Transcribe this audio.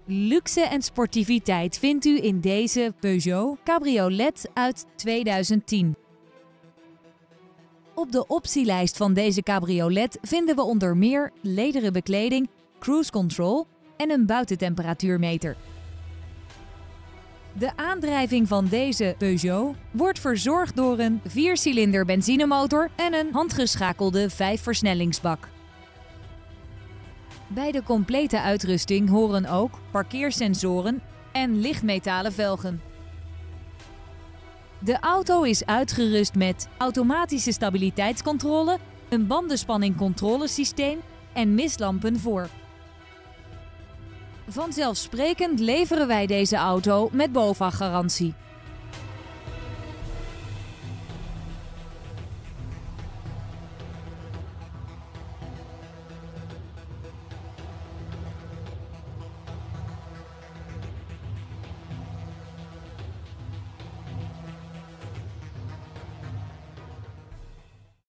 Luxe en sportiviteit vindt u in deze Peugeot Cabriolet uit 2010. Op de optielijst van deze cabriolet vinden we onder meer lederen bekleding, cruise control en een buitentemperatuurmeter. De aandrijving van deze Peugeot wordt verzorgd door een 4-cilinder benzinemotor en een handgeschakelde 5-versnellingsbak. Bij de complete uitrusting horen ook parkeersensoren en lichtmetalen velgen. De auto is uitgerust met automatische stabiliteitscontrole, een bandenspanningcontrolesysteem en mistlampen voor. Vanzelfsprekend leveren wij deze auto met BOVAG-garantie.